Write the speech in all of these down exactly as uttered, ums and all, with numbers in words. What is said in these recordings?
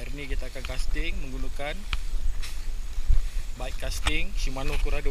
Hari ni kita akan casting menggunakan bike casting Shimano Corrado.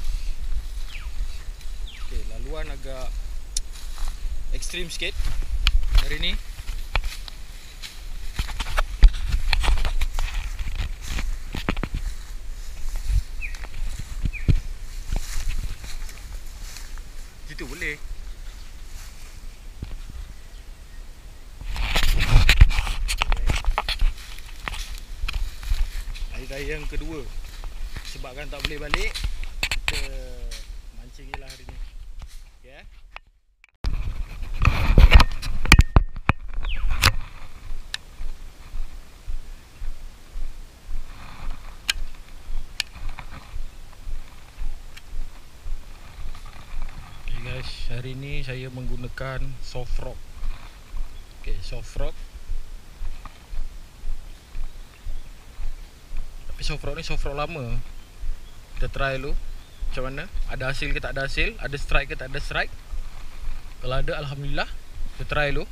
Okey, laluan agak ekstrim sikit hari ni. Situ boleh. Hari raya yang kedua, sebabkan tak boleh balik, kita mancing je lah hari ni. Okay, eh? Okay guys, hari ni saya menggunakan soft rock. Okay, soft rock. Tapi soft rock ni soft rock lama. Kita try dulu macam mana, ada hasil ke tak ada hasil, ada strike ke tak ada strike. Kalau ada, alhamdulillah. Kita try dulu.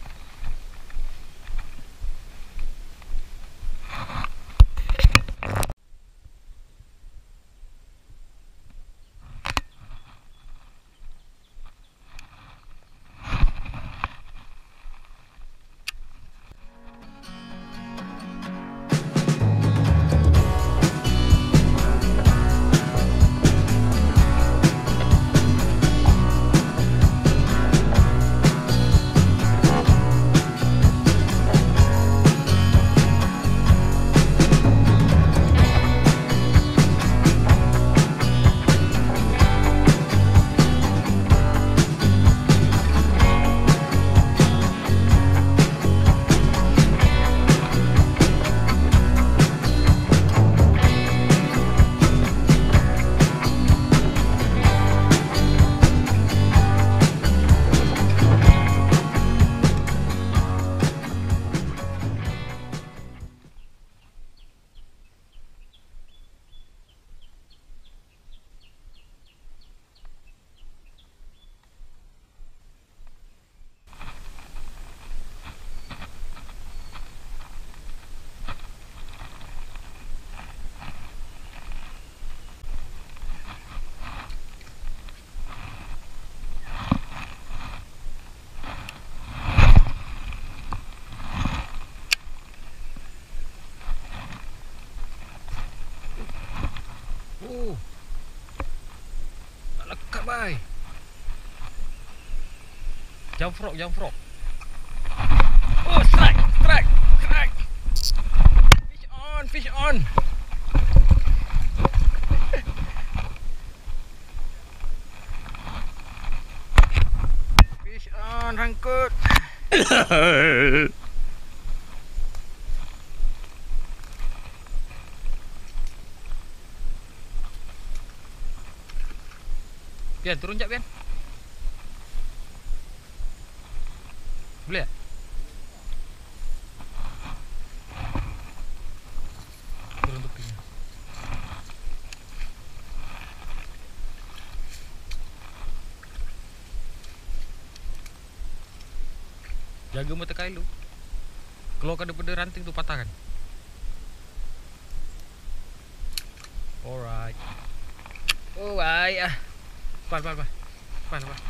Oh, tak lekat bai. Jump frog, jump frog. Oh, strike, strike, strike. Fish on, fish on. Fish on, rangkut. Pian, turun jap Pian. Boleh tak? Turun tepinya. Jaga mata kail tu. Keluarkan daripada ranting tu, patahkan. Alright. Oh, baik ah. Pan, pan, pan. Pan, pan.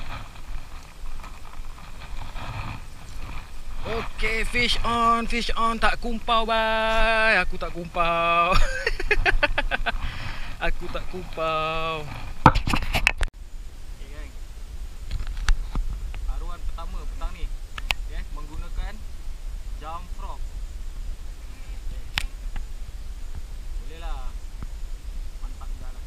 Okay, fish on, fish on. Tak kumpau, bye. Aku tak kumpau. Aku tak kumpau. Okay, gang. Aruan pertama petang ni, okay, menggunakan jump frog. Okay. Boleh lah. Mantap juga lah.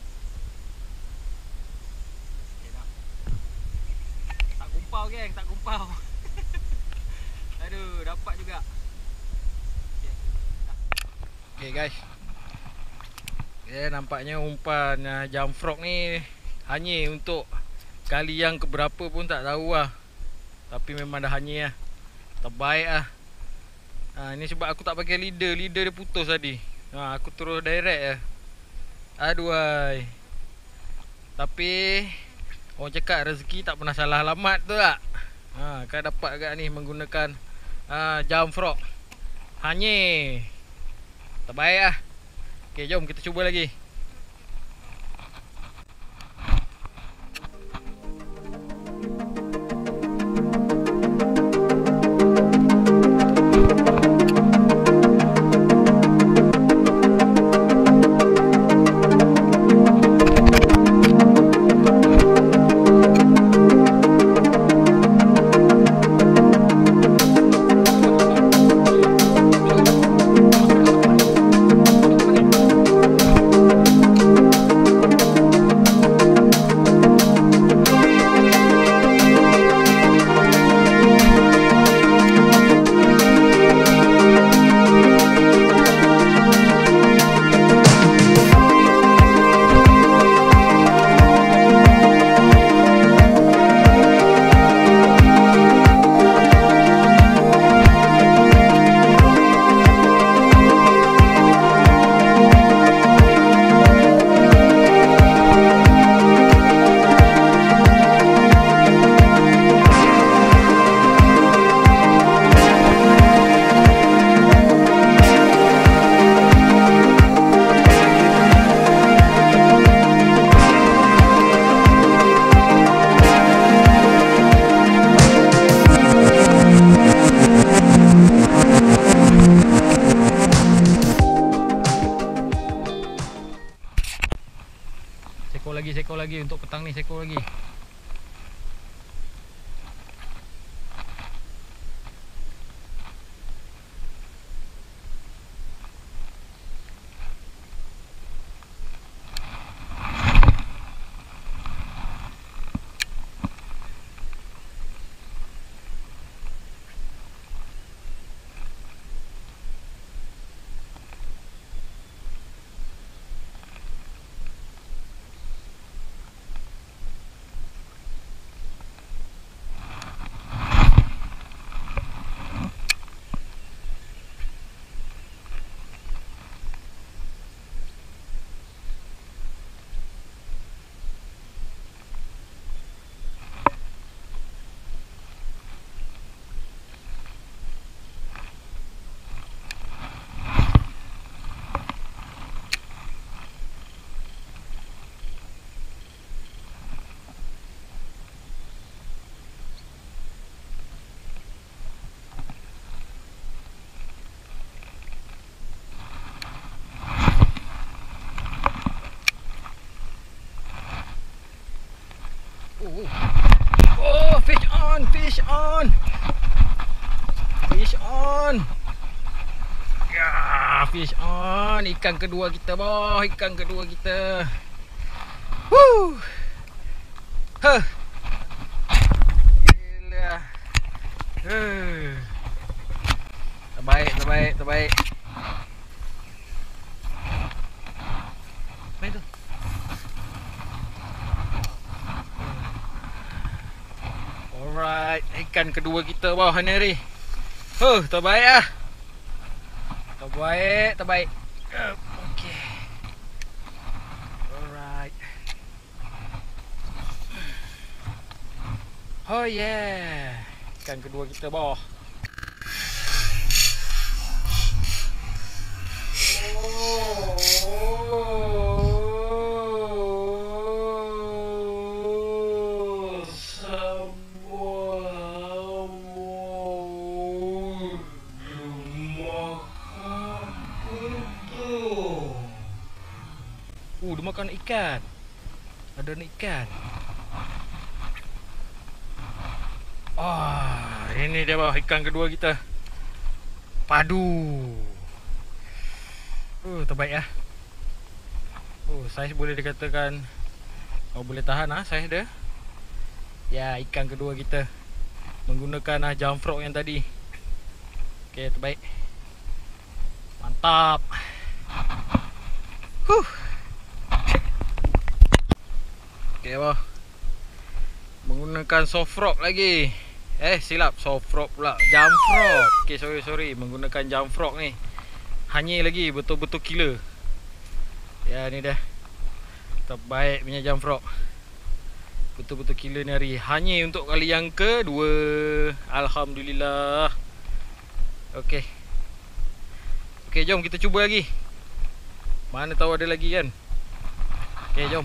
Tak kumpau geng, tak kumpau. Aduh, dapat juga. Okay, okay guys. Okay, nampaknya umpan uh, jump frog ni hanya untuk kali yang keberapa pun tak tahu lah. Tapi memang dah hanya lah. Terbaik lah. Ha, ni sebab aku tak pakai leader. Leader dia putus tadi. Ha, aku terus direct lah. Aduhai. Tapi orang cakap rezeki tak pernah salah alamat tu tak? Ha, kan dapat agak ni menggunakan ha, jump frog. Hanyir. Terbaik lah. Okay, jom kita cuba lagi. Seko lagi, seko lagi untuk petang ni, seko lagi. Oh, fish on, fish on, fish on. Ya, fish on. Ikan kedua kita, boh. Ikan kedua kita. Woo. Huh. Gila. Huh. Terbaik, terbaik, terbaik. Main tu. Alright, ikan kedua kita bawah ni hari. Huh, terbaik lah. Terbaik, terbaik. Okay. Alright. Oh yeah. Ikan kedua kita bawah. Uh, dia makan ikan. Ada ikan. Ah, ini dia bawah ikan kedua kita. Padu. Uh, terbaik lah. Oh, saiz boleh dikatakan oh, boleh tahan ah saiz dia. Ya, ikan kedua kita menggunakan ah jump frog yang tadi. Okey, terbaik. Mantap. Huh. Okey, bawah. Menggunakan soft frog lagi. Eh, silap, soft frog pula. Jump frog. Okey, sorry sorry, menggunakan jump frog ni. Hanyir lagi, betul-betul killer. Ya, ni dah. Terbaik punya jump frog. Betul-betul killer ni hari. Hanyir untuk kali yang kedua. Alhamdulillah. Okey. Okey, jom kita cuba lagi. Mana tahu ada lagi kan. Okey, jom.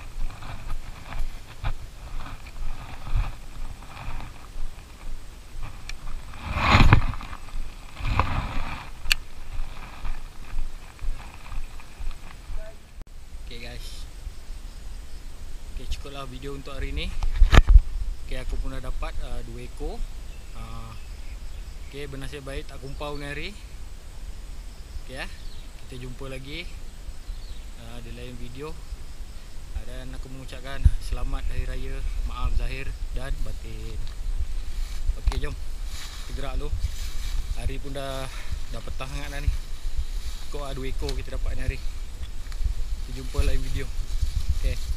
Okey guys. Okey, cukuplah video untuk hari ni. Okey, aku pun dah dapat uh, dua ekor. Uh, Okey, bernasib baik tak kumpau ni hari. Okey ya. Kita jumpa lagi uh, di lain video. Uh, dan aku mengucapkan selamat hari raya, maaf zahir dan batin. Okey, jom. Kita gerak dulu. Hari pun dah dah petang sangat dah ni. Kok ada dua ekor kita dapat ni hari. Kita jumpa lain video. Okey.